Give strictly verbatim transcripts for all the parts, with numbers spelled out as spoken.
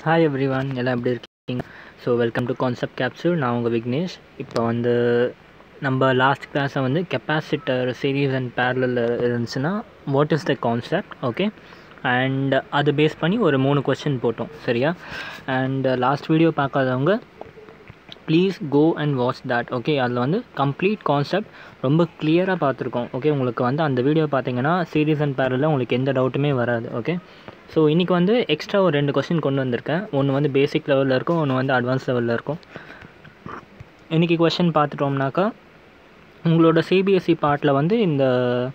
Hi everyone, எல்லாம் எப்படி இருக்கீங்க? So welcome to concept capsule. நான் உங்கள் விக்னேஷ். இப்போ வந்து நம்ம லாஸ்ட் கிளாஸை வந்து கெப்பாசிட்டர் சீரீஸ் அண்ட் பேரலல் இருந்துச்சுன்னா what is the concept, okay, and அது பேஸ் பண்ணி ஒரு மூணு கொஸ்டின் போட்டோம், சரியா? அண்ட் லாஸ்ட் வீடியோ பார்க்காதவங்க please go and watch that, okay. அதில் வந்து கம்ப்ளீட் கான்செப்ட் ரொம்ப கிளியராக பார்த்துருக்கோம், ஓகே. உங்களுக்கு வந்து அந்த வீடியோ பார்த்தீங்கன்னா சீரீஸ் அண்ட் பேரலில் உங்களுக்கு எந்த டவுட்டுமே வராது, ஓகே. ஸோ இன்றைக்கி வந்து எக்ஸ்ட்ரா ஒரு ரெண்டு கொஸ்டின் கொண்டு வந்திருக்கேன். ஒன்று வந்து பேசிக் லெவலில் இருக்கும், ஒன்று வந்து அட்வான்ஸ் லெவலில் இருக்கும். இன்றைக்கி கொஸ்டின் பார்த்துட்டோம்னாக்கா உங்களோட சிபிஎஸ்சி பார்ட்டில் வந்து இந்த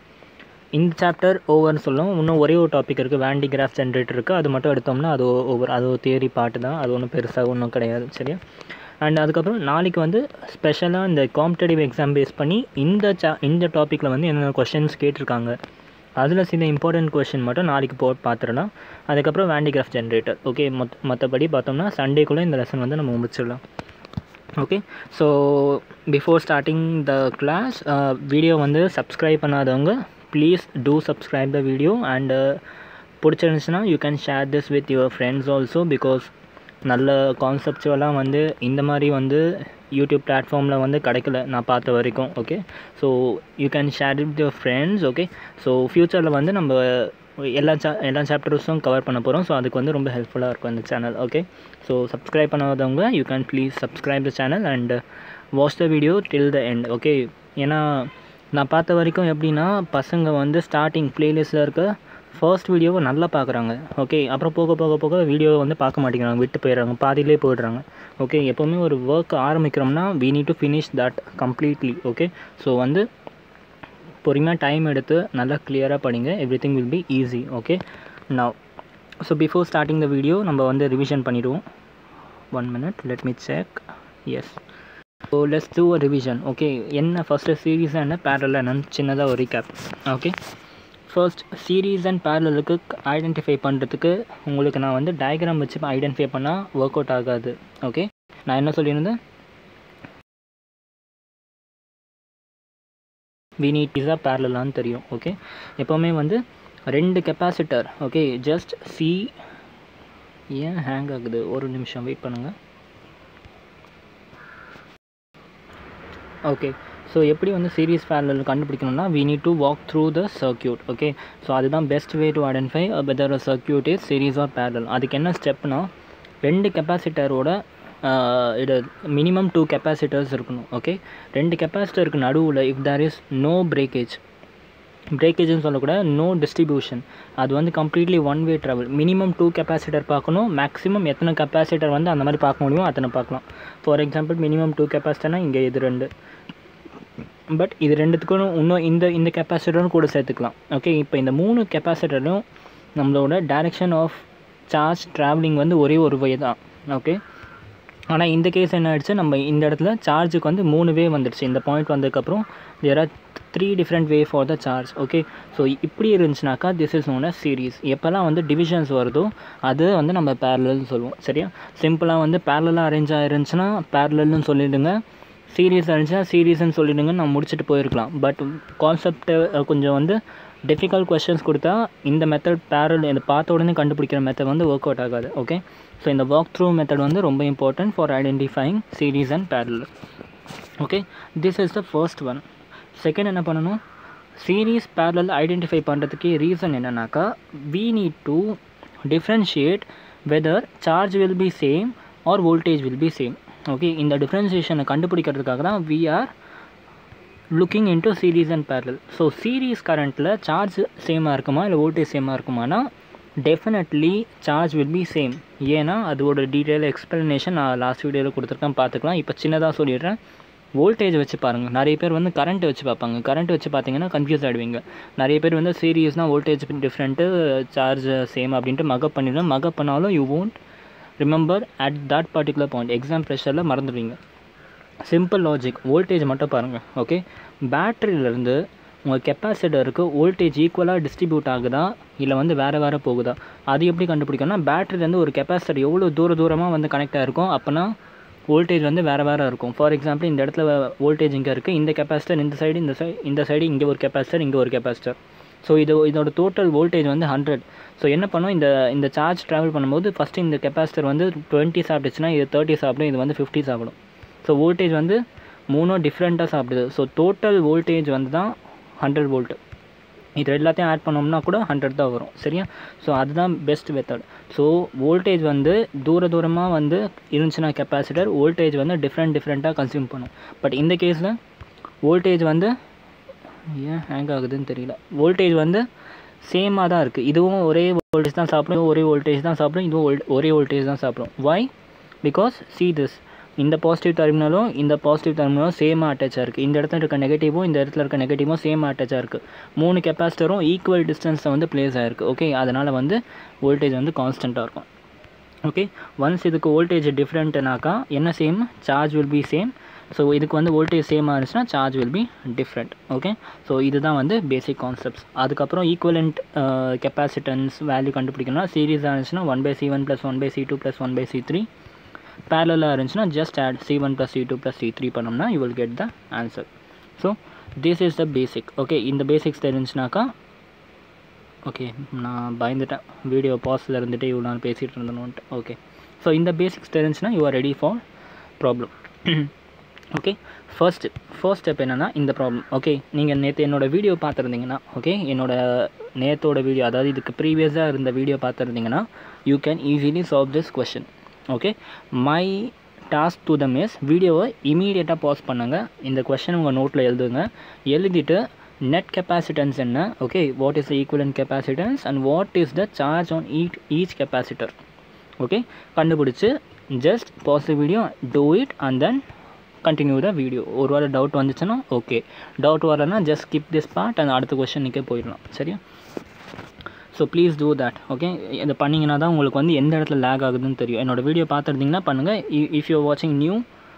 இந்த சாப்டர் ஓவர்னு சொல்லுவோம். இன்னும் ஒரே ஒரு டாபிக் இருக்குது, வேன் டி கிராஃப் ஜென்ரேட்டர் இருக்குது. அது மட்டும் எடுத்தோம்னா அது ஓவர், அது ஒரு தியரி பார்ட்டு தான், அது ஒன்றும் பெருசாக ஒன்றும் கிடையாது, சரியா? அண்ட் அதுக்கப்புறம் நாளைக்கு வந்து ஸ்பெஷலாக இந்த காம்படேட்டிவ் எக்ஸாம் பேஸ் பண்ணி இந்த சா இந்த டாப்பிக்கில் வந்து என்னென்ன கொஷின்ஸ் கேட்டிருக்காங்க, அதில் சில இம்பார்ட்டன்ட் கொஷின் மட்டும் நாளைக்கு போட்டு பார்த்துடலாம். அதுக்கப்புறம் Van de Graaff generator, okay. மொத் மற்றபடி பார்த்தோம்னா சண்டேக்குள்ளே இந்த லெசன் வந்து நம்ம முடிச்சிடலாம், okay. So before starting the class, video வந்து சப்ஸ்கிரைப் பண்ணாதவங்க please do subscribe the video. And பிடிச்சிருந்துச்சுன்னா you can share this with your friends also, because நல்ல கான்செப்ட்ஸுவெல்லாம் வந்து இந்த மாதிரி வந்து யூடியூப் பிளாட்ஃபார்மில் வந்து கிடைக்கல நான் பார்த்த வரைக்கும், okay. So you can share it your friends, okay. So ஃப்யூச்சரில் வந்து நம்ம எல்லா சா எல்லா சாப்டர்ஸும் கவர் பண்ண போகிறோம். ஸோ அதுக்கு வந்து ரொம்ப ஹெல்ப்ஃபுல்லாக இருக்கும் இந்த சேனல், ஓகே. ஸோ சப்ஸ்கிரைப் பண்ணாதவங்க you can please subscribe the channel and watch the video till the end, okay. ஏன்னா நான் பார்த்த வரைக்கும் எப்படின்னா பசங்க வந்து ஸ்டார்டிங் ப்ளேலிஸ்ட்டில் இருக்க ஃபர்ஸ்ட் வீடியோவை நல்லா பார்க்குறாங்க, ஓகே. அப்புறம் போக போக போக வீடியோவை வந்து பார்க்க மாட்டேங்கிறாங்க, விட்டு போயிடுறாங்க, பாதியிலே போயிடுறாங்க, ஓகே. எப்போவுமே ஒரு ஒர்க் ஆரம்பிக்கிறோம்னா we need to finish that completely, okay. So வந்து பொறுமையாக டைம் எடுத்து நல்லா கிளியராக படிங்க, everything will be easy, okay. Now so before starting the video நம்ம வந்து ரிவிஷன் பண்ணிவிடுவோம். One minute, let me check. Yes, so let's do a revision, okay. என்ன ஃபஸ்ட்டு சீரீஸாக என்ன பேரலல் என்னன்னு சின்னதாக ஒரு recap, okay. First series and பேரலலுக்கு ஐடென்டிஃபை பண்ணுறதுக்கு உங்களுக்கு நான் வந்து டயக்ராம் வச்சு ஐடென்டிஃபை பண்ணால் ஒர்க் அவுட் ஆகாது, ஓகே. நான் என்ன சொல்லியிருந்தேன், வி நீட் இஸ் ஆ பேரலான்னு தெரியும், ஓகே. எப்போவுமே வந்து ரெண்டு கெப்பாசிட்டர், ஓகே. ஜஸ்ட் சி, ஏன் ஹேங் ஆகுது, ஒரு நிமிஷம் வெயிட் பண்ணுங்கள், ஓகே. ஸோ எப்படி வந்து சீரீஸ் பேரலல் கண்டுபிடிக்கணும்னா we need to walk through the circuit, okay. So அதுதான் best way to identify whether a circuit is series or parallel. அதுக்கு என்ன ஸ்டெப்னா ரெண்டு கெப்பாசிட்டரோட இது மினிமம் டூ கெப்பாசிட்டர்ஸ் இருக்கணும், ஓகே. ரெண்டு கெப்பாசிட்டருக்கு நடுவில் if there is no breakage, பிரேக்கேஜ்னு சொல்லக்கூட நோ டிஸ்ட்ரிபியூஷன், அது வந்து completely one way travel. Minimum two capacitor பார்க்கணும், மேக்ஸிமம் எத்தனை கெப்பாசிட்டர் வந்து அந்த மாதிரி பார்க்க முடியுமோ அத்தனை பார்க்கலாம். ஃபார் எக்ஸாம்பிள் மினிமம் டூ கெப்பாசிட்டர்னால் இங்கே இது ரெண்டு, பட் இது ரெண்டுத்துக்கும் இன்னும் இந்த இந்த கெப்பாசிட்டரும் கூட சேர்த்துக்கலாம், ஓகே. இப்போ இந்த மூணு கெப்பாசிட்டரும் நம்மளோட டைரெக்ஷன் ஆஃப் சார்ஜ் ட்ராவலிங் வந்து ஒரே ஒரு வே தான், ஓகே. ஆனால் இந்த கேஸ் என்ன ஆகிடுச்சு, நம்ம இந்த இடத்துல சார்ஜுக்கு வந்து மூணு வே வந்துடுச்சு. இந்த பாயிண்ட் வந்ததுக்கப்புறம் there are three different way for the charge, okay. So இப்படி இருந்துச்சுனாக்கா this is known as series. எப்போல்லாம் வந்து டிவிஷன்ஸ் வருதோ அது வந்து நம்ம பேரலல்னு சொல்லுவோம், சரியா? சிம்பிளாக வந்து பேரலாக அரேஞ்ச் ஆகிருந்துச்சுன்னா பேரலல்னு சொல்லிவிடுங்க, சீரீஸ் இருந்துச்சுன்னா சீரீஸ்ன்னு சொல்லிவிடுங்க, நான் முடிச்சுட்டு போயிருக்கலாம். பட் கான்செப்டை கொஞ்சம் வந்து டிஃபிகல்ட் கொஸ்டின்ஸ் கொடுத்தா இந்த மெத்தட் பேரல் இந்த பார்த்த உடனே கண்டுபிடிக்கிற மெத்தட் வந்து ஒர்க் அவுட் ஆகாது, ஓகே. ஸோ இந்த வாக் த்ரூ மெத்தட் வந்து ரொம்ப important for identifying series and parallel, okay. This is the first one. Second என்ன பண்ணணும், சீரீஸ் பேரலல் ஐடென்டிஃபை பண்ணுறதுக்கு ரீசன் என்னன்னாக்கா we need to differentiate whether charge will be same or voltage will be same, okay. இந்த டிஃப்ரென்சியேஷனை கண்டுபிடிக்கிறதுக்காக தான் we are looking into series and parallel. So series கரண்ட்டில் charge சேமாக இருக்குமா இல்லை வோல்டேஜ் சேமாக இருக்குமானா definitely charge will be same. ஏன்னா அதோட டீட்டெயில் எக்ஸ்ப்ளனேஷன் நான் லாஸ்ட் வீடியோவில் கொடுத்துருக்கேன், பார்த்துக்கலாம். இப்போ சின்னதாக சொல்லிடுறேன். வோல்டேஜ் வச்சு பாருங்கள், நிறைய பேர் வந்து கரண்ட் வச்சு பார்ப்பாங்க. கரண்ட் வச்சு பார்த்தீங்கன்னா கன்ஃபியூஸ் ஆகிடுவீங்க. நிறைய பேர் வந்து சீரியஸ்னால் வோல்டேஜ் டிஃப்ரெண்ட்டு சார்ஜ் சேம் அப்படின்ட்டு மகப் பண்ணிடுவேன். மகப் பண்ணாலும் you won't remember at that particular point, exam ப்ரெஷரில் மறந்துடுவீங்க. சிம்பிள் லாஜிக், வோல்டேஜ் மட்டும் பாருங்கள், ஓகே. பேட்டரியிலேருந்து உங்கள் கெப்பாசிட்டருக்கு வோல்டேஜ் ஈக்குவலாக டிஸ்ட்ரிபியூட் ஆகுதா இல்லை வந்து வேறு வேறு போகுதா, அது எப்படி கண்டுபிடிக்கணும்னா பேட்டரியிலேருந்து ஒரு கெப்பாசிட்டர் எவ்வளோ தூர தூரமாக வந்து கனெக்ட் ஆகிருக்கும், அப்போனா வோல்டேஜ் வந்து வேறு வேறு இருக்கும். ஃபார் எக்ஸாம்பிள் இந்த இடத்துல வோல்டேஜ் இங்கே இருக்குது, இந்த கெப்பாசிட்டர் இந்த சைடு இந்த சைடு இந்த சைடு இங்கே ஒரு கெப்பாசிட்டர் இங்கே ஒரு கெப்பாசிட்டர், ஸோ இது இதோட டோட்டல் வோல்டேஜ் வந்து ஹண்ட்ரட். ஸோ என்ன பண்ணும், இந்த இந்த சார்ஜ் ட்ராவல் பண்ணும்போது ஃபஸ்ட்டு இந்த கெப்பாசிட்டர் வந்து டுவெண்ட்டி சாப்பிட்டுச்சுன்னா இது தேர்ட்டி சாப்பிடும், இது வந்து ஃபிஃப்டி சாப்பிடும். ஸோ வோல்டேஜ் வந்து மூணும் டிஃப்ரெண்ட்டாக சாப்பிடுது. ஸோ டோட்டல் வோல்டேஜ் வந்து தான் ஹண்ட்ரட் வோல்ட்டு. இது எல்லாத்தையும் ஆட் பண்ணோம்னா கூட ஹண்ட்ரட் தான் வரும், சரியா? ஸோ அதுதான் பெஸ்ட் மெத்தட். ஸோ வோல்டேஜ் வந்து தூர தூரமாக வந்து இருந்துச்சுன்னா கெப்பாசிட்டர் வோல்டேஜ் வந்து டிஃப்ரெண்ட் டிஃப்ரெண்ட்டாக கன்சியூம் பண்ணும். பட் இந்த கேஸில் வோல்டேஜ் வந்து ஏன் ஹேங் ஆகுதுன்னு தெரியல, வோல்டேஜ் வந்து சேமாக தான் இருக்குது. இதுவும் ஒரே வோல்டேஜ் தான் சாப்பிடும், இதுவும் ஒரே வோல்டேஜ் தான் சாப்பிடும், இதுவும் ஒரே வோல்டேஜ் தான் சாப்பிடும். வை? பிகாஸ் see this, இந்த பாசிட்டிவ் டெர்மினலும் இந்த பாசிட்டிவ் டெர்மினலும் சேமாக அட்டாச்சாக இருக்குது. இந்த இடத்துல இருக்க நெகட்டிவும் இந்த இடத்துல இருக்க நெகட்டிவும் சேமாக அட்டாச்சாக இருக்குது. மூணு கெப்பாசிட்டரும் ஈக்குவல் டிஸ்டன்ஸில் வந்து பிளேஸ் ஆகிருக்கு. ஓகே, அதனால் வந்து வோல்டேஜ் வந்து கான்ஸ்டண்ட்டாக இருக்கும். ஓகே, ஒன்ஸ் இதுக்கு வோல்டேஜ் டிஃப்ரெண்ட்னாக்கா என்ன same, charge will be same. So இதுக்கு வந்து வோல்டேஜ் சேமாக இருந்துச்சுன்னா charge will be different. Okay, so இதுதான் வந்து பேசிக் கான்செப்ட்ஸ். அதுக்கப்புறம் ஈக்குவலண்ட் கெப்பாசிட்டன்ஸ் வேல்யூ கண்டுபிடிக்கணும்னா சீரீஸாக இருந்துச்சுன்னா one by C one plus one by C two plus one by C three. parallel இருந்துச்சுன்னா just add c one plus c two plus c three பண்ணோம்னா you will get the answer. So this is the basic. Okay, இந்த basics தெரிஞ்சுனாக்கா okay, நான் பயந்துட்டேன் video பாஸில் இருந்துட்டு இவ்வளோ நான் பேசிகிட்டு இருந்தேன்ட்டு. ஓகே, ஸோ இந்த பேசிக்ஸ் தெரிஞ்சுன்னா you are ready for problem. Okay, first first step என்னென்னா இந்த ப்ராப்ளம். ஓகே, நீங்கள் நேற்று என்னோடய வீடியோ பார்த்துருந்தீங்கன்னா, ஓகே, என்னோடய நேற்றோட வீடியோ அதாவது இதுக்கு ப்ரீவியஸாக இருந்த வீடியோ பார்த்துருந்தீங்கன்னா you can easily solve this question. Okay, my task to them is வீடியோவை இமீடியட்டாக பாஸ் பண்ணுங்கள், இந்த கொஷின் உங்கள் நோட்டில் எழுதுங்க. எழுதிட்டு நெட் கெப்பாசிட்டன்ஸ் என்ன, okay, what is the equivalent capacitance and what is the charge on each each capacitor, okay, கண்டுபிடிச்சி just pause the video, do it and then continue the video. ஒரு வேளை டவுட் வந்துச்சுன்னா okay, doubt வரலன்னா just skip this part and அடுத்த கொஷனுக்கே போயிடலாம், சரியா? So please do that. Okay, இதை பண்ணிங்கன்னா தான் உங்களுக்கு வந்து எந்த இடத்துல லேக் ஆகுதுன்னு தெரியும். என்னோடய வீடியோ பார்த்துருந்தீங்கன்னா பண்ணுங்கள். இஃப் யூ வாட்சிங் new,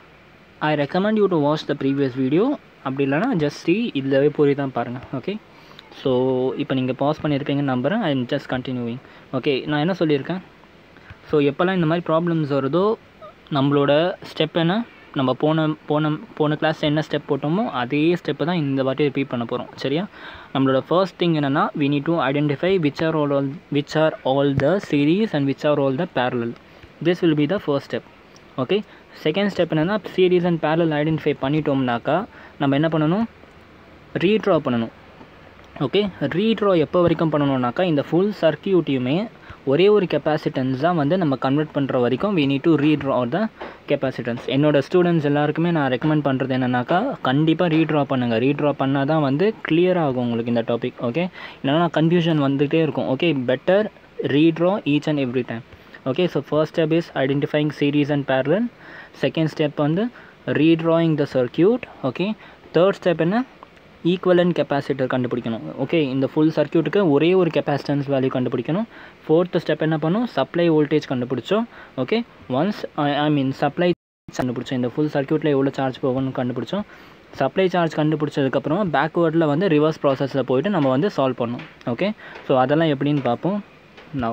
I recommend you to watch the previous video. அப்படி இல்லைனா ஜஸ்ட் சி இதில் போய் தான் பாருங்கள். ஓகே, ஸோ இப்போ நீங்கள் பாஸ் பண்ணியிருப்பீங்கன்னு நம்புகிறேன். ஐ எம் ஜஸ்ட் கண்டினியூவிங். ஓகே, நான் என்ன சொல்லியிருக்கேன், ஸோ எப்போல்லாம் இந்த மாதிரி ப்ராப்ளம்ஸ் வருதோ நம்மளோட ஸ்டெப் என்ன, நம்ம போன போன போன கிளாஸில் என்ன ஸ்டெப் போட்டோமோ அதே ஸ்டெப்பு தான் இந்த வாட்டி ரிப்பீட் பண்ண போகிறோம், சரியா? நம்மளோட ஃபர்ஸ்ட் திங் என்னென்னா we need to identify which are all which are all the series and which are all the parallel. This will be the first step. Okay, second step என்னென்னா series and parallel identify பண்ணிட்டோம்னாக்கா நம்ம என்ன பண்ணணும், ரீட்ரா பண்ணணும். Okay, ரீட்ரா எப்போ வரைக்கும் பண்ணணும்னாக்கா இந்த full சர்க்கியூட்டையுமே ஒரே ஒரு கெப்பாசிட்டன்ஸ் தான் வந்து நம்ம கன்வெர்ட் பண்ணுற வரைக்கும் we need to redraw the capacitance. என்னோடய ஸ்டூடெண்ட்ஸ் எல்லாருக்குமே நான் ரெக்கமெண்ட் பண்ணுறது என்னன்னாக்கா கண்டிப்பாக ரீட்ரா பண்ணுங்கள். ரீட்ரா பண்ணால் தான் வந்து கிளியர் ஆகும் உங்களுக்கு இந்த டாபிக். ஓகே, இல்லைனா கன்ஃபியூஷன் வந்துகிட்டே இருக்கும். Okay, better redraw each and every time. Okay, so first step is identifying series and parallel. Second step வந்து redrawing the circuit. Okay, third step என்ன, ஈக்குவலன்ட் கெப்பாசிட்டர் கண்டுபிடிக்கணும். ஓகே, இந்த ஃபுல் சர்க்கியூட்டுக்கு ஒரே ஒரு கெப்பாசிட்டன்ஸ் வேல்யூ கண்டுபிடிக்கணும். ஃபோர்த்து ஸ்டெப் என்ன பண்ணும், சப்ளை வோல்டேஜ் கண்டுபிடிச்சோம். Okay, once I mean supply கண்டுபிடிச்சோம், இந்த ஃபுல் சர்க்கியூட்டில் எவ்வளோ சார்ஜ் போகணும்னு கண்டுபிடிச்சோம். சப்ளை சார்ஜ் கண்டுபிடிச்சதுக்கப்புறமா பேக்வேர்டில் வந்து ரிவர்ஸ் ப்ராசஸில் போய்ட்டு நம்ம வந்து சால்வ் பண்ணோம். ஓகே, ஸோ அதெல்லாம் எப்படின்னு பார்ப்போம். நவ்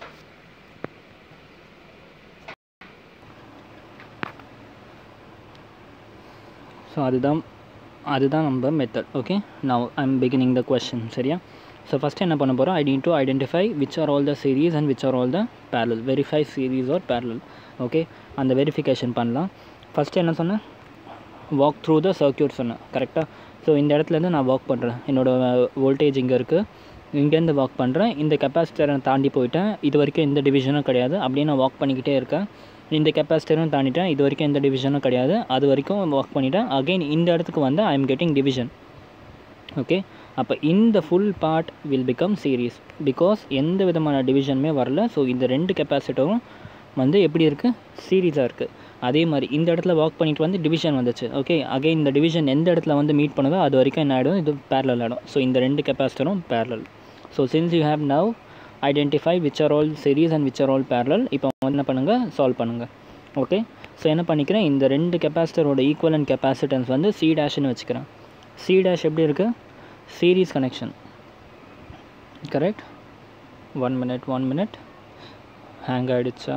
ஸோ அதுதான் அதுதான் நம்ம method. Okay, now I am beginning the question, சரியா? ஸோ ஃபஸ்ட்டு என்ன பண்ண போகிறோம், I need to identify which are all the series and which are all the parallel. Verify series are parallel. Okay, அந்த verification பண்ணலாம். First என்ன சொன்னேன், walk through the circuit சொன்னேன், கரெக்டாக? ஸோ இந்த இடத்துலேருந்து நான் வாக் பண்ணுறேன், என்னோடய வோல்டேஜ் இங்கே இருக்குது, இங்கேருந்து வாக் பண்ணுறேன், இந்த கெப்பாசிட்டரை தாண்டி போயிட்டேன், இது வரைக்கும் எந்த டிவிஷனும் கிடையாது, அப்படியே நான் வாக் பண்ணிக்கிட்டே இருக்கேன். இந்த கெப்பாசிட்டரும் தாண்டிட்டேன், இது வரைக்கும் எந்த டிவிஷனும் கிடையாது, அது வரைக்கும் வாக் பண்ணிட்டேன். அகெயின் இந்த இடத்துக்கு வந்து I am getting division. Okay, அப்போ இந்த full part will become series because எந்த விதமான டிவிஷனுமே வரல. ஸோ இந்த ரெண்டு கெப்பாசிட்டரும் வந்து எப்படி இருக்குது, சீரீஸாக இருக்குது. அதே மாதிரி இந்த இடத்துல வாக் பண்ணிட்டு வந்து டிவிஷன் வந்துச்சு. ஓகே, அகெயின் இந்த டிவிஷன் எந்த இடத்துல வந்து மீட் பண்ணுதோ அது வரைக்கும் என்ன ஆகிடும், இது parallel ஆகிடும். ஸோ இந்த ரெண்டு கெப்பாசிட்டரும் parallel. So since you have now identify which are all series and which are all parallel, இப்போ வந்து என்ன பண்ணுங்கள், சால்வ் பண்ணுங்கள். ஓகே, ஸோ என்ன பண்ணிக்கிறேன், இந்த ரெண்டு கெப்பாசிட்டரோட ஈக்குவலன்ட் கெப்பாசிட்டன்ஸ் வந்து சி டேஷ்னு வச்சுக்கிறேன். சி டேஷ் எப்படி இருக்குது, series connection, correct? One minute one minute hang ஆகிடுச்சா?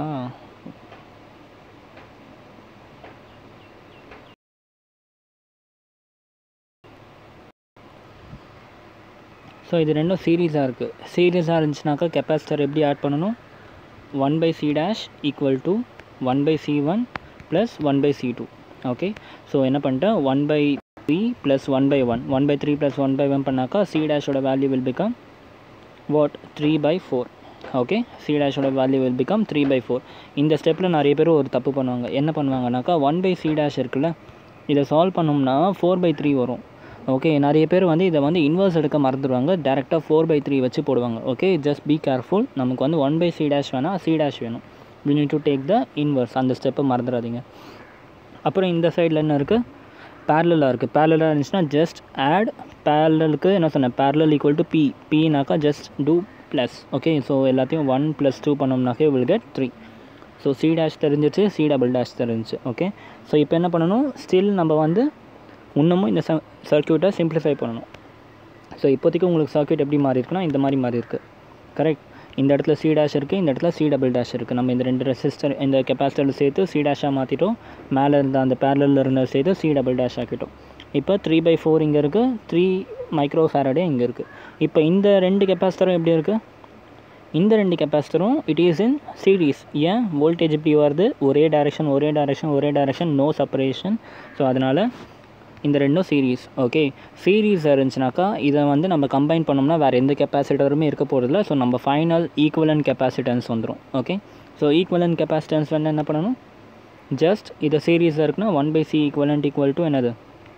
ஸோ இது ரெண்டும் சீரீஸாக இருக்குது. சீரீஸாக இருந்துச்சுனாக்கா கெப்பாசிட்டர் எப்படி ஆட் பண்ணணும்? One by C dash equal to one by C one plus one by C two. Okay, so என்ன பண்ணிட்டேன், one by three plus one by one, one by three plus one by one பண்ணாக்கா C டேஷோட value will become what, three by four. Okay, C டேஷோட value will become three by four. இந்த ஸ்டெப்பில் நிறைய பேர் ஒரு தப்பு பண்ணுவாங்க. என்ன பண்ணுவாங்கனாக்கா ஒன் பை சி டேஷ் இருக்குல்ல, இதை சால்வ் பண்ணோம்னா ஃபோர் பை த்ரீ வரும். ஓகே, நிறைய பேர் வந்து இதை வந்து இன்வர்ஸ் எடுக்க மறந்துடுவாங்க, டேரெக்டாக ஃபோர் பை த்ரீ வச்சு போடுவாங்க. Okay, just be careful. நமக்கு வந்து ஒன் பை சி டேஷ் வேணால் சி டேஷ் வேணும். We need to take the inverse. அந்த ஸ்டெப்பை மறந்துடாதீங்க. அப்புறம் இந்த சைடில் என்ன இருக்குது, பேரலாக இருக்குது. பேரலாக இருந்துச்சுன்னா ஜஸ்ட் ஆட், பேரலுக்கு என்ன சொன்னேன், பேரலல் ஈக்குவல் டு பி. பினாக்கா just two plus. Okay, so எல்லாத்தையும் ஒன் ப்ளஸ் டூ பண்ணோம்னாக்கே will get three. So C dash தெரிஞ்சிச்சு, சி டபுள் டேஷ் தெரிஞ்சிச்சு. ஓகே, ஸோ இப்போ என்ன பண்ணணும், ஸ்டில் நம்ம வந்து இன்னமும் இந்த ச சர்க்யூட்டை சிம்பிளிஃபை பண்ணணும். ஸோ இப்போதைக்கு உங்களுக்கு சர்க்யூட் எப்படி மாறி இருக்குன்னா இந்த மாதிரி மாறி இருக்குது. கரெக்ட், இந்த இடத்துல சி டேஷ் இருக்குது, இந்த இடத்துல சி டபுள் டேஷ் இருக்குது. நம்ம இந்த ரெண்டு ரெசிஸ்டர் இந்த கெப்பாசிட்டரில் சேர்த்து சி டேஷாக மாற்றிட்டோம், மேலே இருந்த அந்த பேரலில் இருந்த சேர்த்து சி டபுள் டேஷ் ஆக்கிட்டோம். இப்போ த்ரீ பை ஃபோர் இங்கே இருக்குது, த்ரீ மைக்ரோ ஃபேரடே இங்கே இருக்குது. இப்போ இந்த ரெண்டு கெப்பாசிட்டரும் எப்படி இருக்குது, இந்த ரெண்டு கெப்பாசிட்டரும் இட் இஸ் இன் சீரீஸ். ஏன் வோல்டேஜ் இப்படி வருது, ஒரே டைரெக்ஷன் ஒரே டைரெக்ஷன் ஒரே டைரெக்ஷன், நோ செப்பரேஷன். ஸோ அதனால் இந்த ரெண்டும் சீரீஸ். ஓகே, சீரீஸ் இருந்துச்சுனாக்கா இதை வந்து நம்ம கம்பைன் பண்ணோம்னா வேறு எந்த கெப்பாசிட்டருமே இருக்க போகிறதில்ல. ஸோ நம்ம ஃபைனல் ஈக்குவலன்ட் கெப்பாசிட்டன்ஸ் வந்துடும். ஓகே, ஸோ ஈக்குவலன்ட் கெப்பாசிட்டன்ஸ் வந்து என்ன பண்ணணும், ஜஸ்ட் இதை சீரீஸாக இருக்குன்னா one by C equivalent equal to என்னது,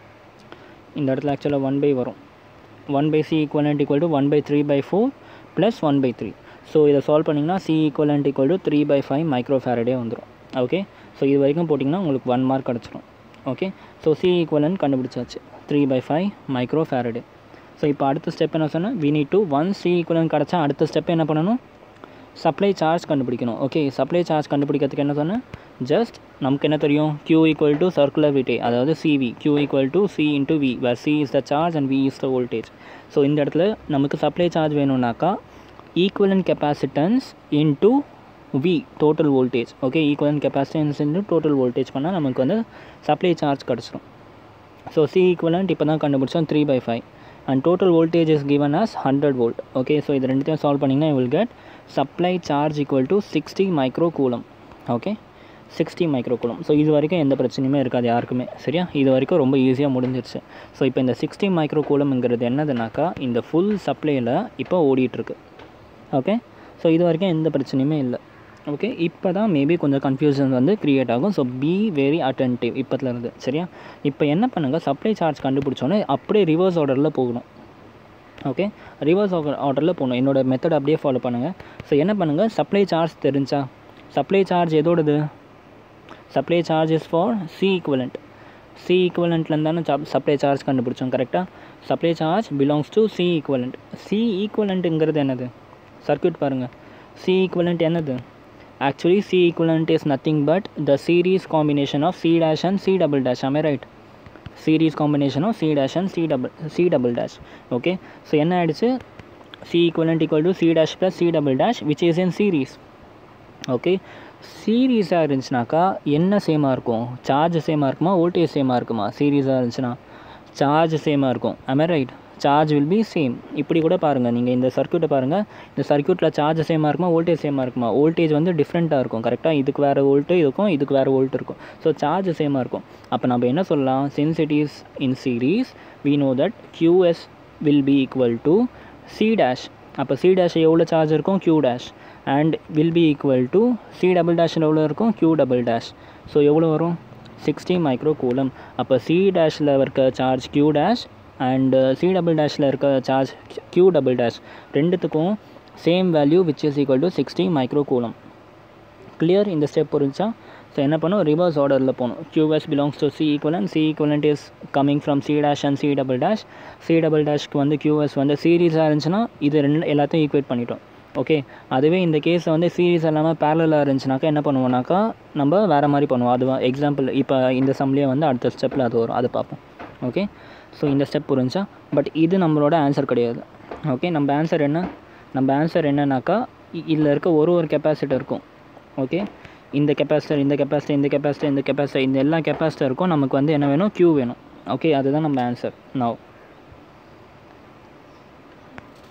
இந்த இடத்துல ஆக்சுவலாக ஒன் பை வரும், one by C equivalent equal to one by three by four plus one by three. So இதை சால்வ் பண்ணிங்கன்னா C equivalent equal to three by five micro farad வந்துடும். Okay, so இது வரைக்கும் போட்டிங்கன்னா உங்களுக்கு ஒன் மார்க் கிடச்சிடும். Okay, so C equivalent கண்டுபிடிச்சாச்சு, three by five micro farad. So இப்போ அடுத்த ஸ்டெப் என்ன சொன்னேன், we need to one C equivalent கிடச்சா அடுத்த ஸ்டெப் என்ன பண்ணணும், சப்ளை சார்ஜ் கண்டுபிடிக்கணும். ஓகே, சப்ளை சார்ஜ் கண்டுபிடிக்கிறதுக்கு என்ன சொன்னேன், ஜஸ்ட் நமக்கு என்ன தெரியும், Q ஈக்குவல் டு சர்க்குலரிட்டி, அதாவது CV, Q equal to C into V, where C is the charge and V is the voltage. So இந்த இடத்துல நமக்கு சப்ளை சார்ஜ் வேணும்னாக்கா equivalent capacitance into V total voltage. Okay, equivalent capacitance into total voltage பண்ணால் நமக்கு வந்து supply charge கிடச்சிடும். So C equivalent இப்போ தான் கண்டுபிடிச்சோம், three by five and total voltage is given as hundred volt. Okay, so இது ரெண்டுத்தையும் சால்வ் பண்ணிங்கன்னா will get supply charge equal to sixty micro coulomb. Okay, sixty micro coulomb. So இது வரைக்கும் எந்த பிரச்சனையுமே இருக்காது யாருக்குமே, சரியா? இது வரைக்கும் ரொம்ப ஈஸியாக முடிஞ்சிருச்சு. ஸோ இப்போ இந்த சிக்ஸ்டி மைக்ரோ கூலம்ங்கிறது என்னதுனாக்கா இந்த ஃபுல் சப்ளையில் இப்போ ஓடிட்டுருக்கு. ஓகே, ஸோ இது வரைக்கும் எந்த பிரச்சனையுமே இல்லை. ஓகே, இப்போ தான் மேபி கொஞ்சம் கன்ஃபியூஷன் வந்து க்ரியேட் ஆகும். ஸோ பி வெரி அட்டென்டிவ் இப்போத்துலேருந்து, சரியா? இப்போ என்ன பண்ணுங்கள், சப்ளை சார்ஜ் கண்டுபிடிச்சோன்னே அப்படியே ரிவர்ஸ் ஆர்டரில் போகணும். ஓகே, ரிவர்ஸ் ஆர்டரில் போகணும். என்னோட மெத்தட் அப்படியே ஃபாலோ பண்ணுங்கள். ஸோ என்ன பண்ணுங்கள், சப்ளை சார்ஜ் தெரிஞ்சா, சப்ளை சார்ஜ் எதோடது, supply charge is for C equivalent. C ஈக்குவலண்ட்லேருந்து தானே சப்ளை சார்ஜ் கண்டுபிடிச்சோம், கரெக்டாக? Supply charge belongs to C equivalent. C ஈக்குவலண்ட்டுங்கிறது என்னது, சர்க்யூட் பாருங்கள், சி ஈக்குவலண்ட் என்னது, actually C equivalent is nothing but the series combination of C dash and C double dash. Am I right? Series combination of C dash and C double C double dash. Okay, so என்ன ஆயிடுச்சு, C equivalent equal to C dash plus C double dash which is in series. Okay, சீரீஸாக இருந்துச்சுனாக்கா என்ன சேமாக இருக்கும், charge சேமாக இருக்குமா, voltage சேமாக இருக்குமா? சீரீஸாக இருந்துச்சுன்னா சார்ஜ் சேமாக இருக்கும். Am I right? Charge will be same. இப்படி கூட பாருங்கள், நீங்கள் இந்த சர்க்யூட்டை பாருங்கள், இந்த சர்க்யூட்டில் சார்ஜ் சேமாக இருக்குமா, வோல்டேஜ் சேமாக இருக்குமா? வோல்டேஜ் வந்து டிஃப்ரெண்ட்டாக இருக்கும், கரெக்டாக? இதுக்கு வேறு வோல்ட்டு இருக்கும், இதுக்கு வேறு வோல்ட் இருக்கும். ஸோ சார்ஜ் சேமாக இருக்கும். அப்போ நம்ம என்ன சொல்லலாம், since it is in series we know that Qs will be equal to C dash. அப்போ C dash எவ்வளோ சார்ஜ் இருக்கும், Q dash, and will be equal to C double dash எவ்வளோ இருக்கும், Q double dash. ஸோ எவ்வளோ வரும், sixty micro coulomb. அப்போ C டேஷில் இருக்க charge Q dash and C double டேஷில் இருக்க சார்ஜ் Q டபுள் டேஷ் ரெண்டுத்துக்கும் same value which is equal to sixty micro coulomb. Clear? இந்த ஸ்டெப் புரிஞ்சா? ஸோ என்ன பண்ணும், ரிவர்ஸ் ஆர்டரில் போகணும். Qs belongs to C equivalent, C equivalent is coming from C dash and C double dash. C double டேஷ்க்கு வந்து Qs வந்து சீரீஸாக இருந்துச்சுன்னா இது ரெண்டு எல்லாத்தையும் ஈக்குவேட் பண்ணிட்டோம். ஓகே, அதுவே இந்த கேஸை வந்து சீரீஸ் இல்லாமல் பேரலாக இருந்துச்சுனாக்கா என்ன பண்ணுவோம்னாக்கா நம்ம வேறு மாதிரி பண்ணுவோம். அது எக்ஸாம்பிள் இப்போ இந்த சம்லேயே வந்து அடுத்த ஸ்டெப்பில் அது வரும், அதை பார்ப்போம். ஓகே, ஸோ இந்த ஸ்டெப் புரிஞ்சா? பட் இது நம்மளோட ஆன்சர் கிடையாது. ஓகே, நம்ம ஆன்சர் என்ன, நம்ம ஆன்சர் என்னன்னாக்கா இதில் இருக்க ஒரு ஒரு கெப்பாசிட்டர் இருக்கும். ஓகே, இந்த கெப்பாசிட்டர் இந்த கெப்பாசிட்டர் இந்த கெப்பாசிட்டர் இந்த கெப்பாசிட்டர் இந்த எல்லா கெப்பாசிட்டருக்கும் நமக்கு வந்து என்ன வேணும், Q வேணும். ஓகே, அதுதான் நம்ம ஆன்சர். நவ்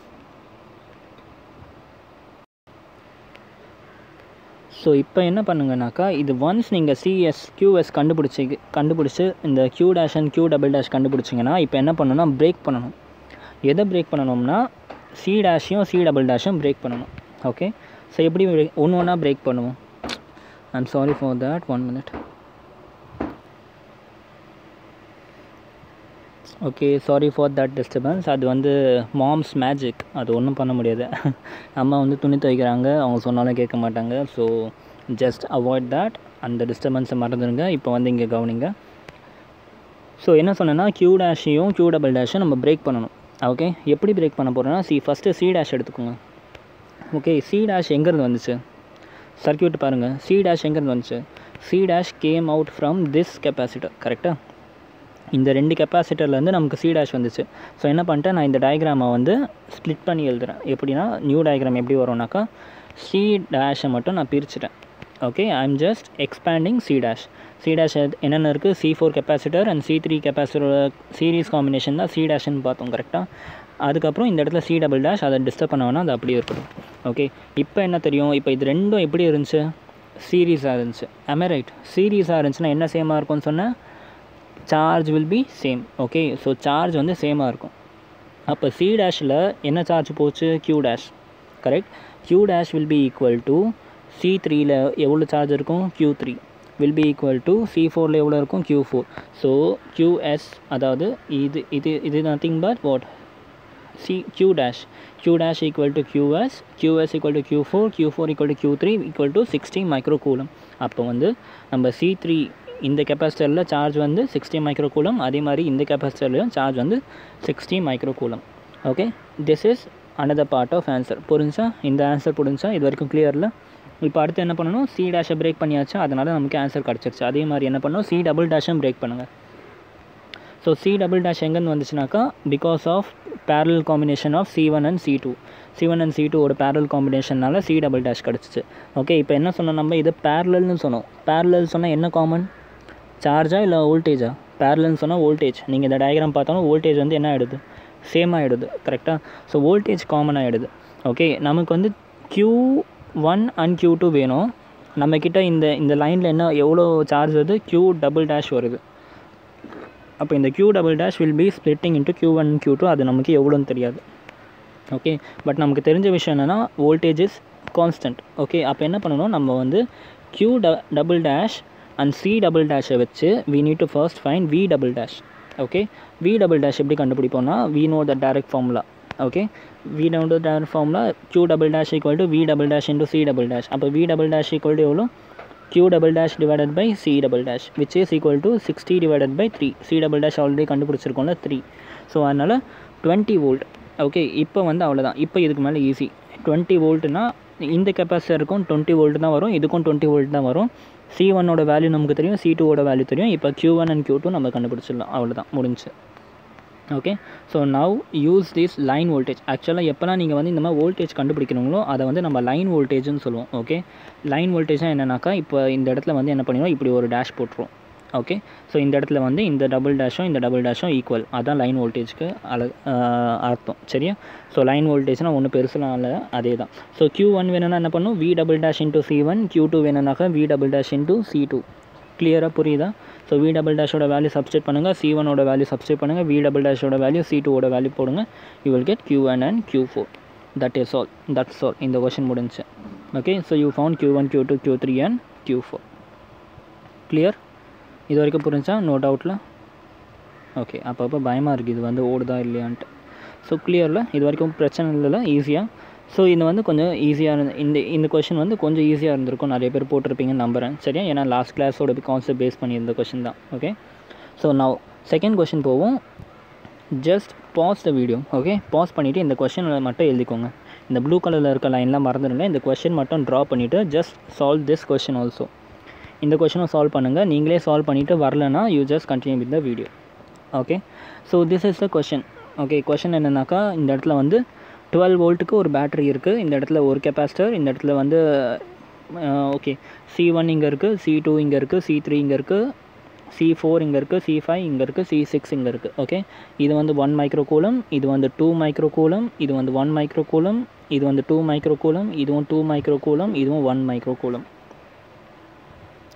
ஸோ இப்போ என்ன பண்ணுங்கனாக்கா, இது ஒன்ஸ் நீங்கள் சிஎஸ் கியூஎஸ் கண்டுபிடிச்சி கண்டுபிடிச்சி இந்த Q dash and Q double dash கண்டுபிடிச்சிங்கன்னா இப்போ என்ன பண்ணணும்னா பிரேக் பண்ணணும். எதை பிரேக் பண்ணணும்னா சி டேஷையும் சி டபுள் டேஷும் பிரேக் பண்ணணும். ஓகே, ஸோ எப்படி ஒன்று ஒன்றா பிரேக் பண்ணுவோம். I am sorry for that, one minute. Okay, sorry for that disturbance. அது வந்து மாம்ஸ் மேஜிக், அது ஒன்றும் பண்ண முடியாது. அம்மா வந்து துணி துவைக்கிறாங்க, அவங்க சொன்னாலும் கேட்க மாட்டாங்க. ஸோ ஜஸ்ட் அவாய்ட் தேட், அந்த டிஸ்டர்பன்ஸை மறந்துடுங்க. இப்போ வந்து இங்கே கவனிங்க. ஸோ என்ன சொன்னேன்னா கியூ டேஷையும் கியூ டபுள் டேஷும் நம்ம பிரேக் பண்ணணும். ஓகே, எப்படி பிரேக் பண்ண போகிறோன்னா சி ஃபஸ்ட்டு சி டேஷ் எடுத்துக்கோங்க. ஓகே, சி டேஷ் எங்கேருந்து வந்துச்சு, சர்க்யூட் பாருங்கள். சி டேஷ் எங்கேருந்து வந்துச்சு, C dash came out from this capacitor. கரெக்டாக, இந்த ரெண்டு கெப்பாசிட்டர்லேருந்து நமக்கு சி டேஷ் வந்துச்சு. ஸோ என்ன பண்ணிட்டேன், நான் இந்த டயக்ராமை வந்து ஸ்ப்ளிட் பண்ணி எழுதுகிறேன். எப்படின்னா நியூ டயக்ராம் எப்படி வரும்னாக்கா சி டேஷை மட்டும் நான் பிரிச்சுட்டேன். Okay, I am just expanding C dash. C dash என்னென்ன இருக்குது, C four capacitor and C three capacitor series combination தான் சி டேஷ்னு பார்த்தோம். கரெக்டாக, அதுக்கப்புறம் இந்த இடத்துல சி டபுள் டேஷ், அதை டிஸ்டர்ப் பண்ண வேணால் அது அப்படியே இருக்கட்டும். ஓகே, இப்போ என்ன தெரியும், இப்போ இது ரெண்டும் எப்படி இருந்துச்சு, சீரீஸாக இருந்துச்சு. am I right? சீரீஸாக இருந்துச்சுன்னா என்ன சேமாக இருக்கும்னு சொன்னேன், charge will be same. Okay, so charge வந்து சேமாக இருக்கும். அப்போ சி டேஷில் என்ன சார்ஜ் போச்சு, Q dash. Correct, Q dash will be equal to C த்ரீயில் எவ்வளோ சார்ஜ் இருக்கும், Q three will be equal to C ஃபோரில் எவ்வளோ இருக்கும், கியூ ஃபோர். ஸோ கியூஎஸ், அதாவது இது இது இது nothing but what, C Q dash. Q dash equal to QS, QS equal to Q four, Q four equal to Q three equal to sixty micro coulomb. அப்போ வந்து நம்ம C three இந்த கெப்பாசிட்டரில் charge வந்து சிக்ஸ்டி மைக்ரோ கூலம், அதே மாதிரி இந்த கெப்பாசிட்டர்லையும் சார்ஜ் வந்து sixty micro coulomb. Okay, this is another part of answer. புரிஞ்சா, இந்த ஆன்சர் புரிஞ்சா இது வரைக்கும் கிளியரில். இப்போ அடுத்து என்ன பண்ணணும், சி டேஷை பிரேக் பண்ணியாச்சு, அதனால் நமக்கு ஆன்சர் கிடச்சிருச்சு. அதே மாதிரி என்ன பண்ணணும், சி டபுள் டேஷும் பிரேக் பண்ணுங்கள். ஸோ சி டபுள் டேஷ் எங்கேருந்து வந்துச்சுனாக்கா because of parallel combination of C one and C two. C one and C டூவோட பேரல் காம்பினேஷனால் சி டபுள் டேஷ் கிடச்சிச்சு. ஓகே, இப்போ என்ன சொன்னோம், நம்ம இது பேரலல்னு சொன்னோம். பேரலல் சொன்னால் என்ன காமன், சார்ஜா இல்லை வோல்டேஜா, பேரலல்னு சொன்னால் வோல்டேஜ். நீங்கள் இந்த டயக்ராம் பார்த்தாலும் வோல்டேஜ் வந்து என்ன ஆகிடுது, சேம் ஆகிடுது. கரெக்டாக, ஸோ வோல்டேஜ் காமன் ஆகிடுது. ஓகே, நமக்கு வந்து Q one and Q two வேணும். நம்மக்கிட்ட இந்த இந்த லைனில் என்ன எவ்வளோ சார்ஜ் வருது, கியூ டபுள் டேஷ் வருது. அப்போ இந்த Q double dash will be splitting into Q one Q two. அது நமக்கு எவ்வளோன்னு தெரியாது. ஓகே, பட் நமக்கு தெரிஞ்ச விஷயம் என்னென்னா வோல்டேஜ் இஸ் கான்ஸ்டன்ட். ஓகே, அப்போ என்ன பண்ணணும், நம்ம வந்து கியூ ட double dash and C double டேஷை வச்சு we need to first find v double dash. Okay, v double dash எப்படி கண்டுபிடிப்போம்னா we know the direct formula. Okay, v know the direct formula, q double dash equal to v double dash into c double dash. அப்போ v double dash equal to எவ்வளோ, q double dash divided by c double dash which is equal to sixty divided by three. c double dash already கண்டுபிடிச்சிருக்கோம்ல three. So அதனால் twenty volt. Okay, இப்போ வந்து அவ்வளோதான். இப்போ இதுக்கு மேலே ஈஸி. டுவெண்ட்டி வோல்ட்னா இந்த கெப்பாசிட்டருக்கும் டுவெண்ட்டி வோல்ட் தான் வரும், இதுக்கும் டுவெண்ட்டி வோல்ட் தான் வரும். சி ஒன்னோட வேல்யூ நமக்கு தெரியும், சி டூவோட வேல்யூ தெரியும். இப்போ Q one and Q two நம்ம கண்டுபிடிச்சிடலாம், அவ்வளோதான், முடிஞ்சு. Okay, so now use this line voltage. ஆக்சுவலாக எப்போலாம் நீங்கள் வந்து இந்த மாதிரி வோல்டேஜ் கண்டுபிடிக்கணுங்களோ அதை வந்து நம்ம லைன் வோல்டேஜ்னு சொல்லுவோம். ஓகே, லைன் வோல்டேஜ்னால் என்னன்னாக்கா, இப்போ இந்த இடத்துல வந்து என்ன பண்ணுவோம், இப்படி ஒரு டேஷ் போட்டுருவோம். ஓகே, ஸோ இந்த இடத்துல வந்து இந்த டபுள் டேஷும் இந்த டபுள் டேஷும் ஈக்குவல், அதான் லைன் வோல்டேஜ்க்கு அல அர்த்தம். சரியா, ஸோ லைன் வோல்டேஜ்னால் ஒன்று பெருசுலாம் இல்லை, அதே தான். ஸோ கியூ ஒன் வேணும்னா என்ன பண்ணும், V double dash into C one, Q two வேணும்னாக்கா V double dash into C two. கிளியராக புரியுதா? ஸோ வி டபுள் டேஷோட வேல்யூ சப்ஸ்டிட் பண்ணுங்கள், சி ஒனோட வேல்யூ சப்ஸ்டிட் பண்ணுங்கள், வி டபுள் டேஷோட வேல்யூ சி டூவோட வேல்யூ போடுங்க. You will get Q one and Q four. That is all, that's all. இந்த கொஷின் முடிஞ்சு. Okay, so you found Q one Q two Q three and Q four. Clear? இது வரைக்கும் புரிஞ்சா? No டவுட்டில்? Okay, அப்பப்போ பயமாக இருக்குது இது வந்து ஓடுதா இல்லையான்ட்டு. ஸோ கிளியரில் இது வரைக்கும் பிரச்சனை இல்லைல்ல, ஈஸியாக. ஸோ இது வந்து கொஞ்சம் ஈஸியாக இருந்து இந்த இந்த கொஷின் வந்து கொஞ்சம் ஈஸியாக இருந்திருக்கும், நிறைய பேர் போட்டிருப்பீங்கன்னு நம்புகிறேன். சரியா, ஏன்னா லாஸ்ட் கிளாஸோட கான்செப்ட் பேஸ் பண்ணி இந்த கொஷின் தான். ஓகே, ஸோ நான் செகண்ட் கொஷின் போவோம். Just pause the video. Okay, pause பண்ணிவிட்டு இந்த கொஷின் மட்டும் எழுதிக்கோங்க. இந்த ப்ளூ கலரில் இருக்க லைன்லாம் மறந்துடுங்க. இந்த கொஷின் மட்டும் ட்ரா பண்ணிவிட்டு just solve this question also. இந்த கொஷினும் சால்வ் பண்ணுங்கள். நீங்களே சால்வ் பண்ணிவிட்டு வரலன்னா you just continue with the video. Okay, so this is the question. Okay, question என்னென்னாக்கா, இந்த இடத்துல வந்து டுவெல் வோல்ட்டுக்கு ஒரு பேட்டரி இருக்குது, இந்த இடத்துல ஒரு கெப்பாசிட்டர், இந்த இடத்துல வந்து ஓகே சி ஒன் இங்கே இருக்குது, சி டூ இங்கே இருக்குது, சி த்ரீ இங்கே இருக்குது, சி ஃபோர் இங்கே இருக்குது, சி ஃபைவ் இங்கே இருக்குது, சி சிக்ஸ் இங்கே இருக்குது. ஓகே, இது வந்து ஒன் மைக்ரோ கூலம், இது வந்து டூ மைக்ரோ கூலம், இது வந்து ஒன் மைக்ரோ கூலம், இது வந்து டூ மைக்ரோ கூலம், இதுவும் டூ மைக்ரோ கூலம், இதுவும் ஒன் மைக்ரோ கூலம்.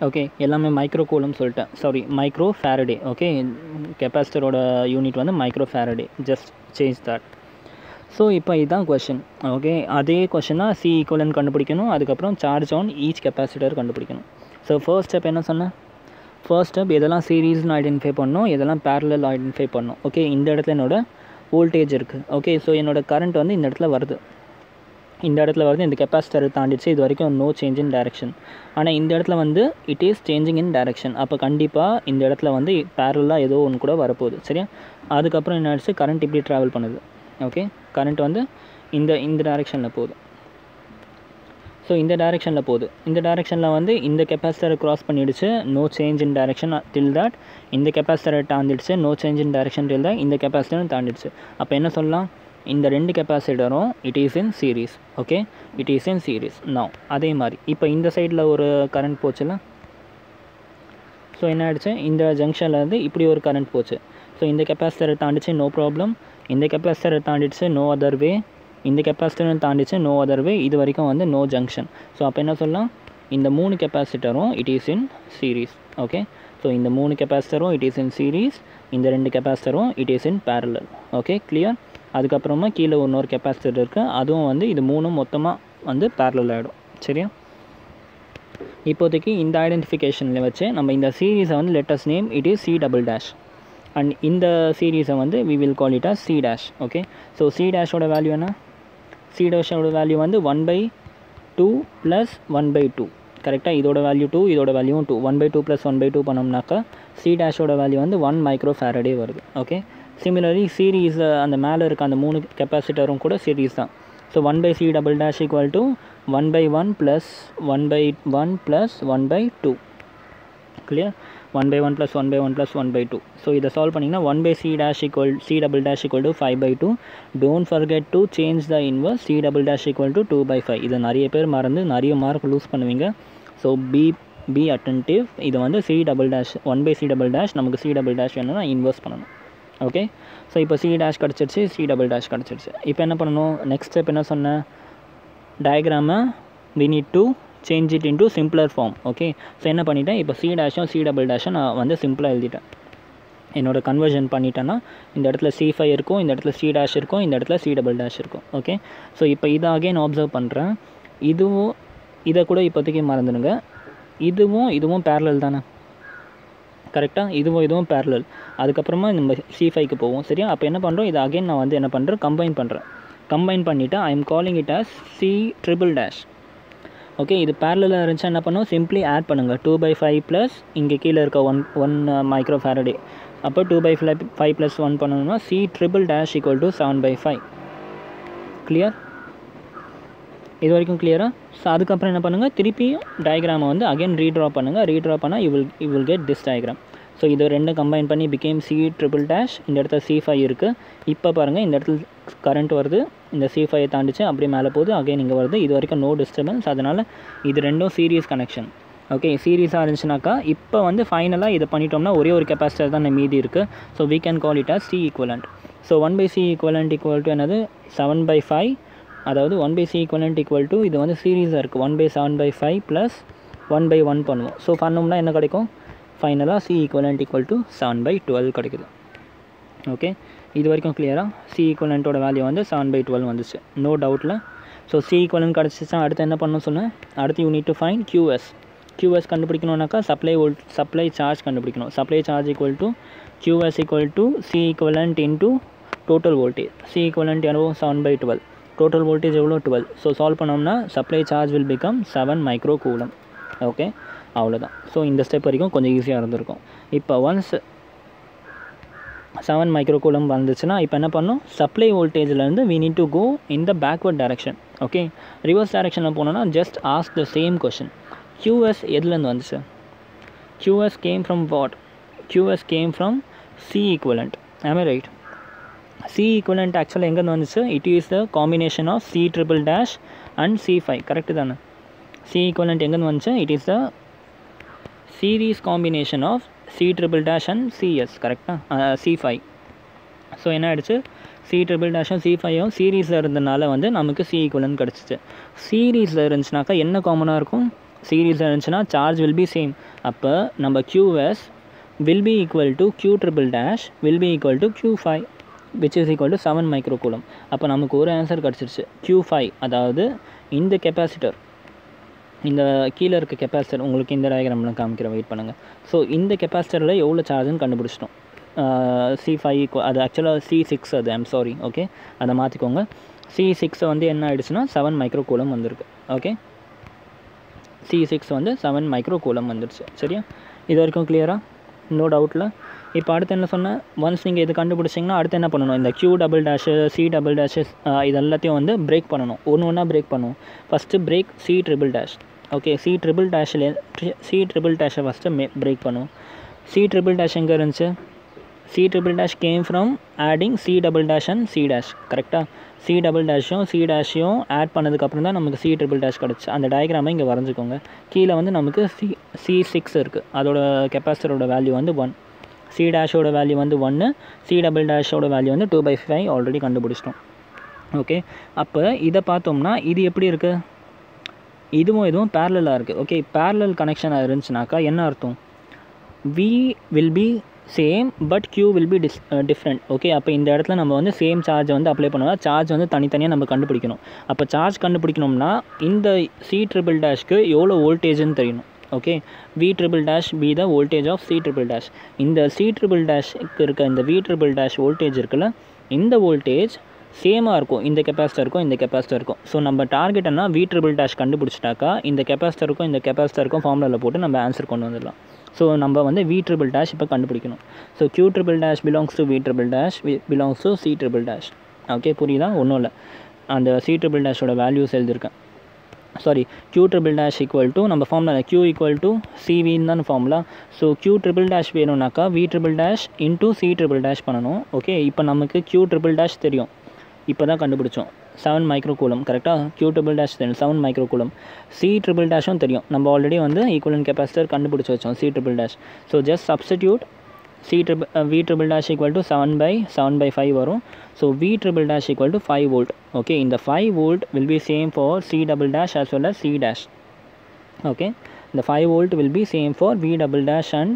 ஓகே, எல்லாமே மைக்ரோ கூலம் சொல்லிட்டேன், சாரி மைக்ரோ ஃபேரடே. ஓகே, கெப்பாசிட்டரோட யூனிட் வந்து micro farad, just change that. So இப்போ இதுதான் கொஷின். ஓகே, அதே கொஷினாக சி ஈக்குவலன்ட் கண்டுபிடிக்கணும், அதுக்கப்புறம் சார்ஜ் ஆன் ஈச் கெப்பாசிட்டர் கண்டுபிடிக்கணும். ஸோ ஃபர்ஸ்ட் ஸ்டெப் என்ன சொன்னேன்? ஃபர்ஸ்ட் ஸ்டெப் எதெல்லாம் சீரீஸ்னு ஐடென்டிஃபை பண்ணணும், எதெல்லாம் பேரலல் ஐடென்டிஃபை பண்ணணும். ஓகே, இந்த இடத்துல என்னோட வோல்டேஜ் இருக்குது. ஓகே, ஸோ என்னோடய கரண்ட் வந்து இந்த இடத்துல வருது, இந்த இடத்துல வருது, இந்த கெப்பாசிட்டரை தாண்டிச்சு, இது வரைக்கும் நோ சேஞ்ச் இன் டைரெக்ஷன். ஆனால் இந்த இடத்துல வந்து it is changing in direction. அப்போ கண்டிப்பாக இந்த இடத்துல வந்து பேரலாக ஏதோ ஒன்று கூட வரப்போகுது. சரியா? அதுக்கப்புறம் என்ன ஆச்சு, கரண்ட் இப்படி ட்ராவல் பண்ணுது. ஓகே, கரண்ட் வந்து இந்த இந்த டைரெக்ஷனில் போகுது. ஸோ இந்த டைரெக்ஷனில் போகுது, இந்த டைரெக்ஷனில் வந்து இந்த கெப்பாசிட்டரை க்ராஸ் பண்ணிடுச்சு, no change in direction till that. இந்த கெப்பாசிட்டரை தாண்டிடுச்சு, no change in direction till that. இந்த கெப்பாசிட்டரும் தாண்டிடுச்சு. அப்போ என்ன சொல்லலாம், இந்த ரெண்டு கெப்பாசிட்டரும் it is in series. Okay, it is in series. Now அதே மாதிரி இப்போ இந்த சைடில் ஒரு கரண்ட் போச்சுல. ஸோ என்ன ஆகிடுச்சு, இந்த ஜங்ஷனில் இருந்து இப்படி ஒரு கரண்ட் போச்சு. ஸோ இந்த கெப்பாசிட்டரை தாண்டிச்சு, நோ ப்ராப்ளம். இந்த கெப்பாசிட்டரை தாண்டிடுச்சு, நோ அதர் வே. இந்த கெப்பாசிட்டரும் தாண்டிச்சு, நோ அதர் வே. இது வரைக்கும் வந்து நோ ஜங்ஷன். ஸோ அப்போ என்ன சொல்லலாம், இந்த மூணு கெப்பாசிட்டரும் it is in series. Okay, so இந்த மூணு கெப்பாசிட்டரும் இட் இஸ் இன் சீரீஸ், இந்த ரெண்டு கெப்பாசிட்டரும் it is in parallel. Okay, clear? அதுக்கப்புறமா கீழே இன்னொரு கெப்பாசிட்டர் இருக்குது, அதுவும் வந்து இது மூணும் மொத்தமாக வந்து பேரலல் ஆகிடும். சரியா? இப்போதைக்கு இந்த ஐடென்டிஃபிகேஷனில் வச்சு நம்ம இந்த சீரீஸை வந்து let's name it is C double dash, and இந்த சீரீஸை வந்து we will call it as C dash. Okay, so C டேஷோட வேல்யூ என்ன? சி டேஷோட வேல்யூ வந்து one by two plus one by two. கரெக்டாக? இதோட வேல்யூ டூ, இதோட வேல்யூவும் டூ. One by two plus one by two பண்ணோம்னாக்கா சி டேஷோட வேல்யூ வந்து ஒன் மைக்ரோ ஃபேரடே வருது. ஓகே, சிமிலர்லி சீரீஸ் அந்த மேலே இருக்க அந்த மூணு கெப்பாசிட்டரும் கூட சீரீஸ் தான். So one by C double dash equal to one by one plus one by one plus one by two. Clear? One by one plus one by one plus one by two. So இதை solve பண்ணிங்கன்னா one by C dash equal C double dash equal to five by two. Don't forget to change the inverse C double dash equal to two by five. இதை நிறைய பேர் மறந்து நிறைய mark lose பண்ணுவீங்க. So be be attentive. இது வந்து C double dash one by C double dash, நமக்கு C double dash வேணும்னா இன்வர்ஸ் பண்ணணும். ஓகே, ஸோ இப்போ சி டேஷ் கிடச்சிருச்சு, சி டபுள் டேஷ் கிடச்சிருச்சு. இப்போ என்ன பண்ணணும், நெக்ஸ்ட் ஸ்டெப் என்ன சொன்னேன், டயக்ராமை we need to change it into simpler form. Okay, so என்ன பண்ணிட்டேன், இப்போ சி டேஷும் சி டபுள் டேஷும் நான் வந்து சிம்பிளாக எழுதிட்டேன். என்னோடய கன்வர்ஷன் பண்ணிட்டேன்னா இந்த இடத்துல சி ஃபைவ் இருக்கும், இந்த இடத்துல சி டேஷ் இருக்கும், இந்த இடத்துல சி டபுள் டேஷ் இருக்கும். ஓகே, ஸோ இப்போ இதை அகைன் ஆப்சர்வ் பண்ணுறேன். இதுவும் இதை கூட இப்போதைக்கு மறந்துடுங்க. இதுவும் இதுவும் பேரலல் தானே, கரெக்டாக? இதுவும் இதுவும் பேரலல். அதுக்கப்புறமா நம்ம சி ஃபைவ்க்கு போவோம். சரியா? அப்போ என்ன பண்ணுறோம், இதை அகைன் நான் வந்து என்ன பண்ணுறேன், கம்பைன் பண்ணுறேன். கம்பைன் பண்ணிவிட்டு I am calling it as C triple dash. Okay, இது பேரலாக இருந்துச்சா என்ன பண்ணும், சிம்பிளி ஆட் பண்ணுங்கள். டூ பை ஃபைவ் ப்ளஸ் இங்கே கீழே இருக்க ஒன் ஒன் மைக்ரோ ஃபேரடே. அப்போ two by five five plus one பண்ணணும்னா C triple dash equal to seven by five. Clear? இது வரைக்கும் கிளியரா? ஸோ அதுக்கப்புறம் என்ன பண்ணுங்கள், திருப்பியும் டயக்ராமை வந்து அகைன் ரீட்ரா பண்ணுங்கள். ரீட்ரா பண்ணால் you will you will get this diagram. So இது ரெண்டும் கம்பைன் பண்ணி பிகேம் சி ட்ரிபிள் டேஷ். இந்த இடத்துல சி ஃபைவ் இருக்குது. இப்போ பாருங்கள், இந்த இடத்துல கரண்ட் வருது, இந்த சி ஃபைவை தாண்டிச்சு அப்படியே மேலே போகுது, அகைன் இங்கே வருது. இது வரைக்கும் நோ டிஸ்டர்பன்ஸ். அதனால் இது ரெண்டும் சீரியஸ் கனெக்ஷன். ஓகே, சீரியஸாக இருந்துச்சுனாக்கா இப்போ வந்து ஃபைனலாக இதை பண்ணிட்டோம்னா ஒரே ஒரு கெப்பாசிட்டர் தான் மீதி இருக்குது. So we can call it as C equivalent. So one by C equivalent equal to என்னது, செவன் பை ஃபைவ். அதாவது one by C equivalent equal to இது வந்து சீரீஸாக இருக்குது, one by seven by five plus one by one பண்ணுவோம். So பண்ணோம்னா என்ன கிடைக்கும், ஃபைனலாக C equivalent equal to seven by twelve கிடைக்குது. ஓகே, இது வரைக்கும் கிளியராக? சி ஈக்குவலண்ட்டோட வேல்யூ வந்து செவன் பை டுவெல் வந்துச்சு, நோ டவுட்டில். ஸோ சி ஈக்குவலண்ட் கிடச்சிச்சா அடுத்து என்ன பண்ணணும் சொன்னேன், அடுத்து you need to find QS. QS கண்டுபிடிக்கணும்னாக்கா சப்ளை வோல்ட் சப்ளை சார்ஜ் கண்டுபிடிக்கணும். Supply charge equal to QS equal to C equivalent into total voltage. C equivalent எவ்வளோ, seven by twelve. Total voltage எவ்வளோ, டுவெல். ஸோ சால்வ் பண்ணோம்னா supply charge will become seven micro coulomb. Okay, அவ்வளோதான். So இந்த step வரைக்கும் கொஞ்சம் ஈஸியாக இருந்திருக்கும். இப்போ ஒன்ஸ் செவன் மைக்ரோ கூலம் வந்துச்சுன்னா இப்போ என்ன பண்ணணும், சப்ளை வோல்டேஜ்லேருந்து we need to go in the backward direction. Okay, reverse டைரக்ஷனில் போனோன்னா just ask the same question. QS எதுலேருந்து வந்துச்சு, QS came from what, QS came from C equivalent. Am I right? C equivalent ஆக்சுவலாக எங்கேருந்து வந்துச்சு, it is the combination of C triple dash and C five. Correct தானே? C equivalent எங்கேருந்து வந்துச்சு, it is the series combination of C triple dash and CS. கரெக்டாக? C five. So என்ன ஆகிடுச்சு, C triple டேஷும் சி ஃபைவும் சீரீஸில் இருந்தனால வந்து நமக்கு சி ஈக்குவலண்ட் கிடச்சிச்சு. சீரீஸில் இருந்துச்சுனாக்கா என்ன காமனாக இருக்கும், சீரீஸில் இருந்துச்சுன்னா சார்ஜ் வில் பி சேம். அப்போ நம்ம QS will be equal to Q triple dash will be equal to Q five which is equal to seven micro coulomb. அப்போ நமக்கு ஒரு ஆன்சர் கிடச்சிருச்சு. கியூ ஃபைவ் அதாவது இந்த கெப்பாசிட்டர், இந்த கீழே இருக்க கெப்பாசிட்டர் உங்களுக்கு இந்த டயக்ராமில் காமிக்கிற வெயிட் பண்ணுங்கள். ஸோ இந்த கெப்பாசிட்டரில் எவ்வளோ சார்ஜுன்னு கண்டுபிடிச்சிட்டோம். சி ஃபைவ் அது ஆக்சுவலாக சி சிக்ஸ் அது ஐம் சாரி ஓகே அதை மாற்றிக்கோங்க. சி சிக்ஸை வந்து என்ன ஆகிடுச்சுன்னா செவன் மைக்ரோ கூலம் வந்திருக்கு. ஓகே சி சிக்ஸ் வந்து செவன் மைக்ரோ கூலம் வந்துடுச்சு. சரியா, இது வரைக்கும் கிளியராக? நோ டவுட்டில். இப்போ அடுத்து என்ன சொன்னேன், ஒன்ஸ் நீங்கள் இது கண்டுபிடிச்சிங்கன்னா அடுத்து என்ன பண்ணணும், இந்த Q double dash C double dash இது எல்லாத்தையும் வந்து பிரேக் பண்ணணும். ஒன்று ஒன்றா பிரேக் பண்ணுவோம். First break C triple dash. Okay C triple டேஷில் சி ட்ரிபிள் டேஷை ஃபஸ்ட்டு மே பிரேக் பண்ணுவோம். சி ட்ரிபிள் டேஷ் எங்கே இருந்துச்சு, C triple dash came from adding C double dash and C dash. கரெக்டாக சி டபுள் டேஷும் சி டேஷையும் ஆட் பண்ணதுக்கப்புறம் தான் நமக்கு சி ட்ரிபிள் டேஷ் கிடச்சி. அந்த டயக்ராமை இங்கே வரைஞ்சிக்கோங்க. கீழே வந்து நமக்கு சி சி சிக்ஸ் இருக்குது, அதோட கெப்பாசிட்டரோட வேல்யூ வந்து ஒன், சி டேஷோட வேல்யூ வந்து ஒன்று, சி டபுள் டேஷோட வேல்யூ வந்து டூ பை ஃபைவ் ஆல்ரெடி கண்டுபிடிச்சிட்டோம். ஓகே அப்போ இதை பார்த்தோம்னா இது எப்படி இருக்குது, இதுவும் இதுவும் பேரலாக இருக்குது. ஓகே பேரலல் கனெக்ஷனாக இருந்துச்சுனாக்கா என்ன அர்த்தம், V will be same but Q will be dis different. Okay அப்போ இந்த இடத்துல நம்ம வந்து சேம் சார்ஜை வந்து அப்ளை பண்ணுவோம். சார்ஜ் வந்து தனித்தனியாக நம்ம கண்டுபிடிக்கணும். அப்போ சார்ஜ் கண்டுபிடிக்கணும்னா இந்த சி ட்ரிபிள் டேஷ்க்கு எவ்வளோ வோல்டேஜ்னு தெரியணும். Okay V triple dash be the voltage of C triple dash. இந்த சி ட்ரிபிள் டேஷ்க்கு இருக்க இந்த வி ட்ரிபிள் டேஷ் வோல்டேஜ் இருக்குல்ல, இந்த வோல்டேஜ் சேமாக இருக்கும் இந்த கெப்பாசிட்டருக்கும் இந்த கெப்பாசிட்டருக்கும். ஸோ நம்ம டார்கெட் என்ன, வி ட்ரிபிள் டேஷ் கண்டுபிடிச்சிட்டாக்கா இந்த கெப்பாசிட்டருக்கும் இந்த கெப்பாசிட்டருக்கும் ஃபார்முலாவில் போட்டு நம்ம ஆன்சர் கொண்டு வந்துடலாம். ஸோ நம்ம வந்து வி ட்ரிபிள் டேஷ் இப்போ கண்டுபிடிக்கணும். So Q triple dash belongs to V triple dash belongs to C triple dash. Okay புரியுதா, ஒன்றும் இல்லை, அந்த சி ட்ரிபிள் டேஷோட வேல்யூஸ் எழுதியிருக்கேன். Sorry Q triple dash equal to நம்ம ஃபார்முலா கியூ ஈக்குவல் டு சிவின்னு தான் formula. So Q triple dash வேணும்னாக்கா V triple dash into C triple dash பண்ணணும். ஓகே இப்போ நமக்கு கியூ ட்ரிபிள் டேஷ் தெரியும், இப்போ தான் கண்டுபிடிச்சோம் செவன் மைக்ரோ கூலம். கரெக்டாக கியூ ட்ரிபிள் டேஷ் தெரியும் seven micro coulomb. C triple டேஷும் தெரியும், நம்ம ஆல்ரெடி வந்து ஈக்குவலன்ட் கெப்பாசிட்டர் கண்டுபிடிச்சி வச்சோம் C triple dash. So just substitute C triple V triple dash equal to seven by seven by five வரும். So V triple dash equal to five volt. Okay இந்த five volt will be same for C double dash as well as C dash. Okay இந்த five volt will be same for V double dash and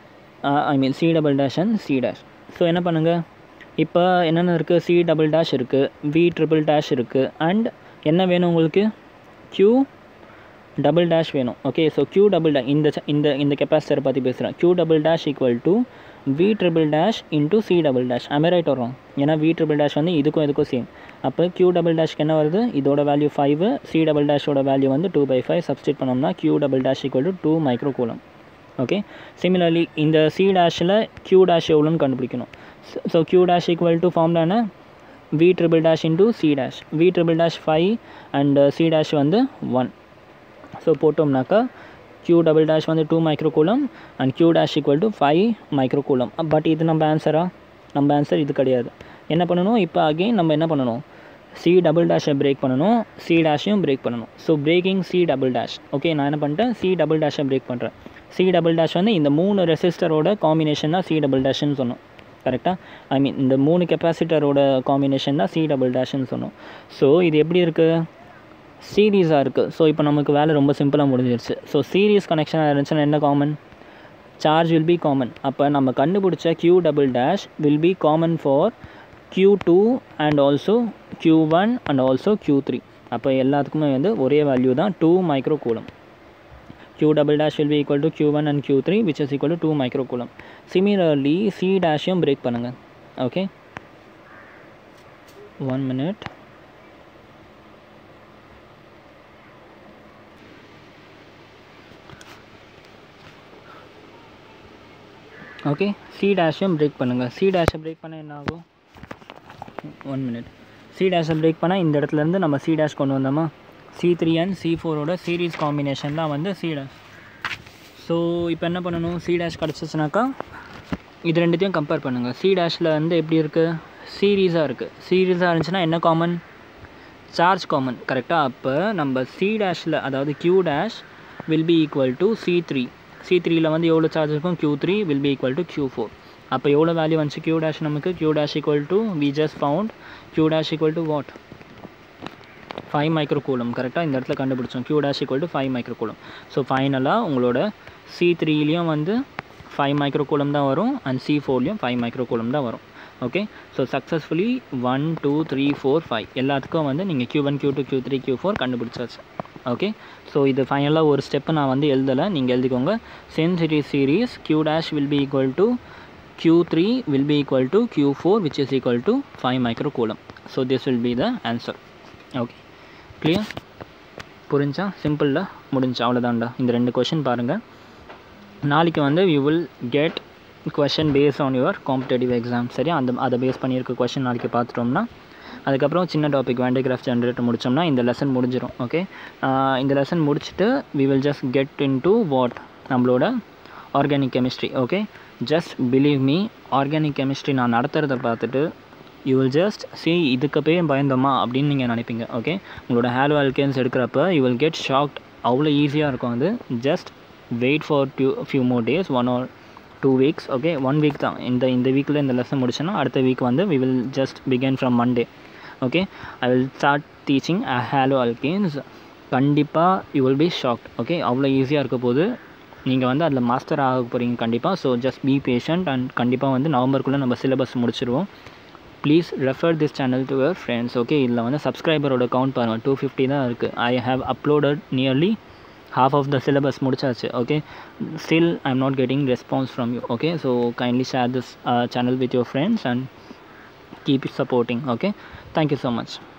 I mean C double dash and C dash. So என்ன பண்ணுங்கள், இப்போ என்னென்ன இருக்குது, C double dash இருக்குது, V triple dash இருக்குது, and என்ன வேணும் உங்களுக்கு, கியூ டபுள் டேஷ் வேணும். Okay so Q double dash இந்த இந்த இந்த கெப்பாசிட்டரை பற்றி பேசுகிறேன். Q double dash equal to V triple dash into C double dash. I right வரும், ஏன்னா வி ட்ரிபிள் டேஷ் வந்து இதுக்கும் இதுக்கும் சேம். அப்போ கியூ டபுள் டேஷ்க்கு என்ன வருது, இதோட வேல்யூ ஃபைவ், சி டபுள் டேஷோட வேல்யூ வந்து டூ பை ஃபைவ். சப்ஸ்டிட் பண்ணோம்னா Q double dash equal to two micro coulomb. Okay similarly இந்த சி டேஷில் கியூ டேஷ் எவ்வளோன்னு கண்டுபிடிக்கணும். So Q dash equal to formula என்ன, V triple dash into C dash. V triple dash five and C dash வந்து one. So போட்டோம்னாக்கா Q double dash வந்து two micro coulomb and Q dash equal to five micro coulomb. But இது நம்ம ஆன்சரா, நம்ம answer இது கிடையாது. என்ன பண்ணணும், இப்போ அகெயின் நம்ம என்ன பண்ணணும், சி டபுள் டேஷை பிரேக் பண்ணணும், சி டேஷையும் பிரேக் பண்ணணும். So breaking C double dash. Okay நான் என்ன பண்ணிட்டேன், சி டபுள் டேஷை பிரேக் பண்ணுறேன். சி டபுள் டேஷ் வந்து இந்த மூணு ரெசிஸ்டரோட காம்பினேஷன் தான் சி டபுள் டேஷ்னு சொன்னோம். கரெக்டாக ஐ மீன் இந்த மூணு கெப்பாசிட்டரோட காம்பினேஷன் தான் சி டபுள் டேஷ்னு சொன்னோம். ஸோ இது எப்படி இருக்குது, சீரீஸாக இருக்குது. ஸோ இப்போ நமக்கு வேலை ரொம்ப சிம்பிளாக முடிஞ்சிருச்சு. ஸோ சீரீஸ் கனெக்ஷனாக இருந்துச்சுன்னா என்ன common, charge will be common. அப்போ நம்ம கண்டுபிடிச்ச Q double dash will be common for Q two and also Q one and also Q three. அப்போ எல்லாத்துக்குமே வந்து ஒரே வேல்யூ தான் two micro coulomb. Q double dash will be equal to Q one and Q three, which is equal to two microcoulomb. Similarly, C dash yum break பண்ணுங்க. Okay, one minute. Okay C டேஷையும் break பண்ணுங்கள். C டேஷை break பண்ணால் என்ன ஆகும், one minute. C டேஷை break பண்ணால் இந்த இடத்துலேருந்து நம்ம சி டேஷ் கொண்டு வந்தோமா, சி த்ரீ அண்ட் சி ஃபோரோட சீரீஸ் காம்பினேஷன் தான் வந்து சி டேஷ். ஸோ இப்போ என்ன பண்ணணும், சி டேஷ் கிடச்சிச்சுனாக்கா இது ரெண்டுத்தையும் கம்பேர் பண்ணுங்கள். சி டேஷில் வந்து எப்படி இருக்குது, சீரீஸாக இருக்குது. சீரீஸாக இருந்துச்சுன்னா என்ன காமன், சார்ஜ் காமன். கரெக்டாக அப்போ நம்ம சி டேஷில் அதாவது Q dash will be equal to C three. C த்ரீயில் வந்து எவ்வளோ சார்ஜ் இருக்கும், Q three will be equal to Q four. அப்போ எவ்வளோ வேல்யூ வந்துச்சு Q டேஷ் நமக்கு, Q dash equal to we just found Q dash equal to what, five micro coulomb கரெக்டாக இந்த இடத்துல கண்டுபிடிச்சோம். q dash equal to five micro coulomb. So ஃபைனலாக உங்களோட சி த்ரீலேயும் வந்து ஃபைவ் மைக்ரோ கூலம் தான் வரும் அண்ட் சி ஃபோர்லேயும் ஃபைவ் மைக்ரோ கூலம் தான் வரும். Okay, so successfully one two three four five எல்லாத்துக்கும் வந்து நீங்கள் Q one Q two Q three Q four கண்டுபிடிச்சாச்சு. ஓகே, ஸோ இது ஃபைனலாக ஒரு ஸ்டெப்பு நான் வந்து எழுதலை, நீங்கள் எழுதிக்கோங்க. since it is series q dash will be equal to q three will be equal to q four which is equal to five micro coulomb. so this will be the answer. Okay, clear? புரிஞ்சா? சிம்பிளில் முடிஞ்சா, அவ்வளோதான்டா. இந்த ரெண்டு question பாருங்கள். நாளைக்கு வந்து you will get question base on your competitive exam. சரியா? அந்த அதை பேஸ் பண்ணியிருக்க கொஷின் நாளைக்கு பார்த்துட்டோம்னா அதுக்கப்புறம் சின்ன topic Van de Graaff generator முடித்தோம்னா இந்த லெசன் முடிஞ்சிடும். ஓகே, இந்த லெசன் முடிச்சுட்டு we will just get into what நம்மளோட organic chemistry. Okay, just believe me, organic chemistry நான் நடத்துகிறத பார்த்துட்டு யூ வில் ஜஸ்ட் சி இதுக்கு போய் பயந்தோமா அப்படின்னு நீங்கள் நினைப்பீங்க. ஓகே, உங்களோட ஹேலோ ஆல்கேன்ஸ் எடுக்கிறப்ப யூ வில் கெட் ஷாக்ட். அவ்வளோ ஈஸியாக இருக்கும் அது. Just wait for two few more days, one or two weeks. Okay, one week தான். இந்த இந்த வீக்கில் இந்த லெசன் முடிச்சோன்னா அடுத்த வீக் வந்து we will just begin from Monday. Okay, I will start teaching halo alkanes. கண்டிப்பாக you will be shocked. Okay, அவ்வளோ ஈஸியாக இருக்க போது. நீங்கள் வந்து அதில் மாஸ்டர் ஆக போகிறீங்க கண்டிப்பாக. So just be patient and கண்டிப்பாக வந்து நவம்பருக்குள்ளே நம்ம சிலபஸ் முடிச்சிடுவோம். Please refer this channel to your friends. Okay, இதில் வந்து சப்ஸ்கிரைபரோட கவுண்ட் பாருங்கள், டூ ஃபிஃப்டி தான் இருக்குது. I have uploaded nearly half of the syllabus முடிச்சாச்சு. okay, still I'm not getting response from you. okay, so kindly share this uh, channel with your friends and keep supporting. okay, thank you so much.